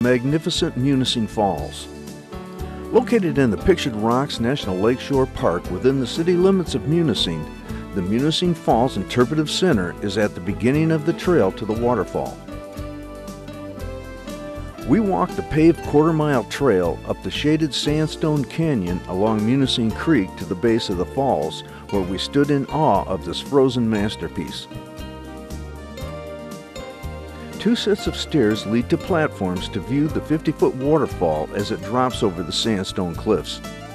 Magnificent Munising Falls. Located in the Pictured Rocks National Lakeshore Park within the city limits of Munising, the Munising Falls Interpretive Center is at the beginning of the trail to the waterfall. We walked the paved quarter-mile trail up the shaded sandstone canyon along Munising Creek to the base of the falls, where we stood in awe of this frozen masterpiece. Two sets of stairs lead to platforms to view the 50-foot waterfall as it drops over the sandstone cliffs.